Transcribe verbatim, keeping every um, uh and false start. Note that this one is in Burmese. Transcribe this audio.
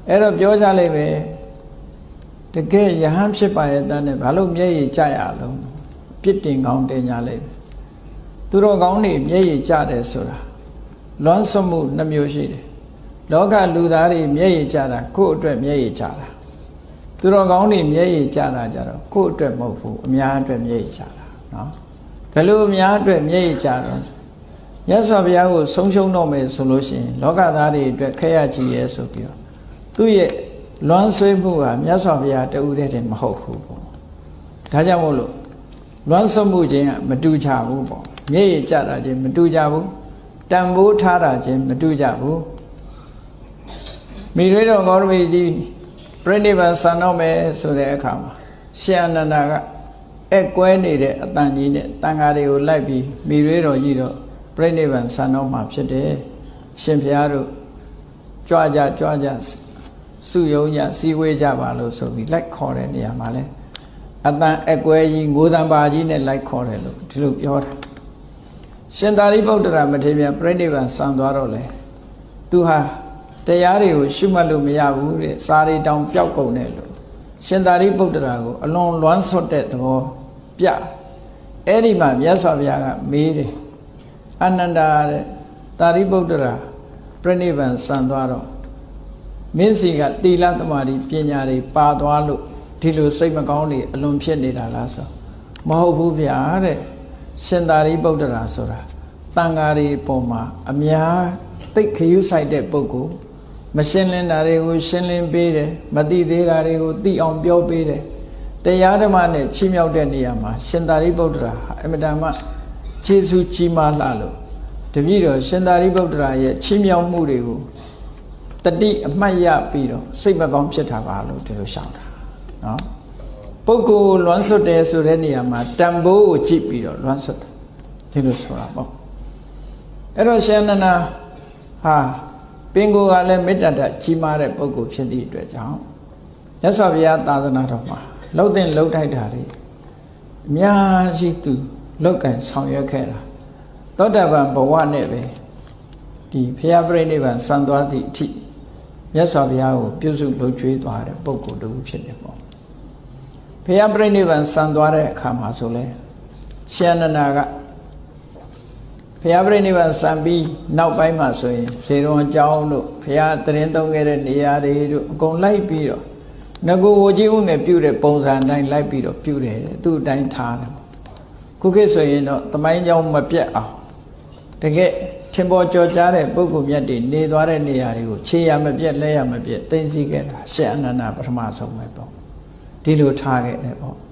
အဲ့တော့ပြောကြလိုက်ပဲတကယ်ယဟန်ဖြစ်ပါရဲ့တန်းနဲ့ဘာလို့မျက်ရည်ကျရလုံးပြစ်တင်ကောင်းတင်ညာလိုက်သူတော်ကောင်းတွေမျက်ရည်ကျတယ်ဆိုတာလွမ်းဆွမှုနှမျိုးရှိတယ်လောကလူသားတွေမျက်ရည်ကျတာကိုယ့်အတွက်မျက်ရည်ကျတာသူတော်ကောင်းတွေမျက်ရည်ကျတာကြတော့ကိုယ့်အတွက်မဟုတ်ဘူးအများအတွက်မျက်ရည်ကျတာနော်ဒါလို့အများအတွက်မျက်ရည်ကျတော့မြတ်စွာဘုရားကိုဆုံးရှုံးတော့မယ်ဆိုလို့ရှိရင်လောကသားတွေအတွက်ခက်ရကြည်ရဲဆိုပြီးတော့သူ့ရဲ့လွမ်းဆွေးမှုဟာမြတ်စွာဘုရားတူတဲ့တည်းမဟုတ်ဘူးပေါ့ဒါကြောင့်မို့လို့လွမ်းဆွမှုချင်းကမတူကြဘူးပေါ့မျက်ရည်ကျတာချင်းမတူကြဘူးတန်ဖိုးထားတာချင်းမတူကြဘူးမိရွေးတော်ဂေါရမီကြီးပြိဋိဘံဆံတော့မယ်ဆိုတဲ့အခါမှာရှင်အနန္ဒာကအကွဲနေတဲ့အတန်ကြီးနဲ့တန်ဃာတွေကိုလိုက်ပြီးမိရွေးတော်ကြီးတော့ပြိဋိဘံဆံတော့မှာဖြစ်တယ်ရှင်ဘုရားတို့ကြွားကြကြွားကြစုယုံကြစီဝေးကြပါလို့ဆိုပြီးလိုက်ခေါ်တဲ့နေရာမှာလဲအတန်အကွဲကြီးငိုတံပါကြီးနဲ့လိုက်ခေါ်တယ်လို့ဒီလိုပြောတာရှင်သာရိပုတ္တရာမထေရပြိဋိဘံဆံသွားတော့လေသူဟာတရားတွေကိုရှုမှတ်လို့မရဘူးတဲ့စာရီတောင်ပျောက်ကုန်တယ်လို့ရှင်သာရိပုတ္တရာကိုအလွန်လွမ်းဆွတ်တဲ့သဘောပြအဲ့ဒီမှာမြတ်စွာဘုရားကမေးတယ်အနန္ဒာတဲ့သာရိပုတ္တရာပြိဋိဘံဆံသွားတော့မင်းစီကသီလသမာဓိပညာတွေပါသွားလို့ဒီလိုစိတ်မကောင်းတွေအလွန်ဖြစ်နေတာလားဆိုမဟုတ်ဘူးဗျာတဲ့ရှင်သာရိပုတ္တရာဆိုတာတန်ဃာတွေပုံမှာအများသိခရုဆိုင်တဲ့ပုဂ္ဂိုလ်မရှင်းလင်းတာတွေကိုရှင်းလင်းပေးတယ်မသိသေးတာတွေကိုသိအောင်ပြောပေးတယ်တရားဓမ္မနဲ့ချီးမြှောက်တဲ့နေရာမှာရှင်သာရိပုတ္တရာအမြဲတမ်းကျေးဇူးကြီးမားလှလို့တပည့်တော်ရှင်သာရိပုတ္တရာရဲ့ချီးမြှောက်မှုတွေကိုတတိအမှတ်ရပြီးတော့စိတ်မကောင်းဖြစ်တာပါလို့ဒီလိုရှောင်တာနော်ပုဂ္ဂိုလ်လွမ်းဆွတ်တယ်ဆိုတဲ့နေရာမှာတန်ဖိုးကိုကြည့်ပြီးတော့လွမ်းဆွတ်တယ်ဒီလိုဆိုတာပေါ့အဲ့တော့ရှင်နန္ဒာဟာပင်ကိုယ်ကလည်းမေတ္တာကြီးမားတဲ့ပုဂ္ဂိုလ်ဖြစ်သည့်အတွက်ကြောင့်မြတ်စွာဘုရားသာသနာတော်မှာလှုပ်တဲ့လှုပ်ထိုက်တာတွေအများကြီးသူလောက်ကံဆောင်ရွက်ခဲ့တာသောတာပန်ဘဝနဲ့ပဲဒီဘုရားပြိဋိဘံဆံသွားသည့်အထိမြတ်စွာဘုရားကိုပြုစုလုပ်ကျွေးသွားတဲ့ပုဂ္ဂိုလ်တူဖြစ်တယ်ပေါ့ဘုရားပြိဋိဘံဆံသွားတဲ့အခါမှာဆိုလဲရှင်အနန္ဒာကဘုရားပြိဋိဘံဆံပြီးနောက်ပိုင်းမှာဆိုရင်ဇေရုံအကြောင်းတို့ဘုရားတရင်သုံးခဲ့တဲ့နေရာတွေတို့အကုန်လိုက်ပြီးတော့ငကိုဝကြီးဦးနဲ့ပြုတဲ့ပုံစံတိုင်းလိုက်ပြီးတော့ပြုတယ်သူ့အတိုင်းထားတယ်ခုခေတ်ဆိုရင်တော့သမိုင်းကြောင်းမပြတ်အောင်တကယ်ထင်ပေါ်ကြော်ကြားတဲ့ပုဂ္ဂိုလ်မြတ်တွေနေသွားတဲ့နေရာတွေကိုခြေရမပြတ်လက်ရမပြတ်သိသိခဲ့တာရှင်အနန္ဒာပထမဆုံးပဲပေါ့ဒီလိုထားခဲ့တယ်ပေါ့